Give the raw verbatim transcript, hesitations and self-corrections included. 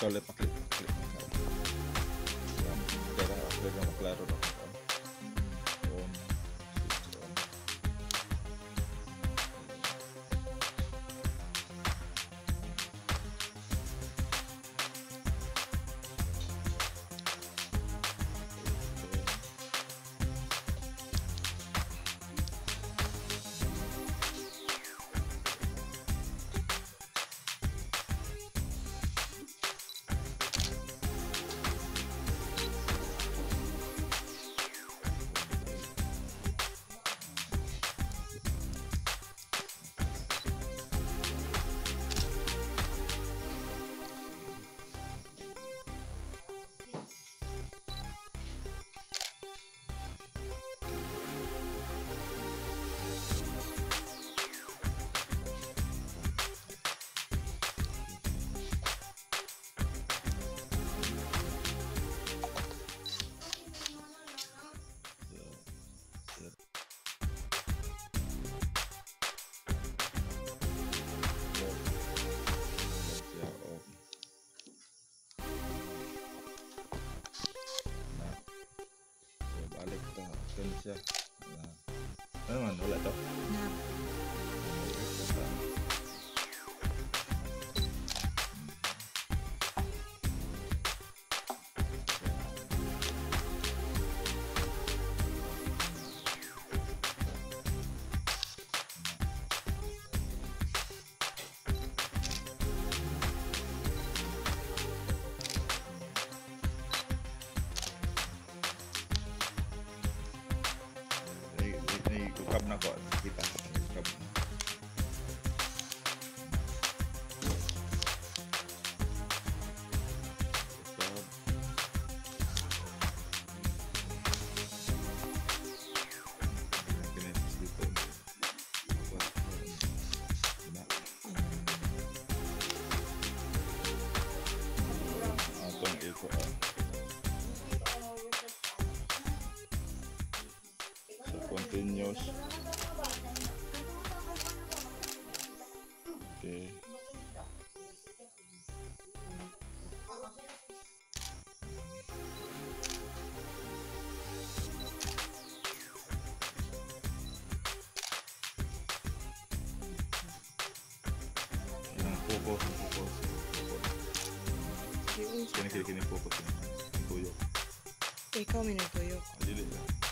ikaw lepak klik klik ya cara akhirnya maklaro on on switch on balik kita akan siya nah ano man wala to na ukap na ko kita ukap atong iko continuous. Okay. Yang fokus, fokus, fokus. Kini kini kini fokus ni. Tuyok. ikaw minutuyok. Dili lang.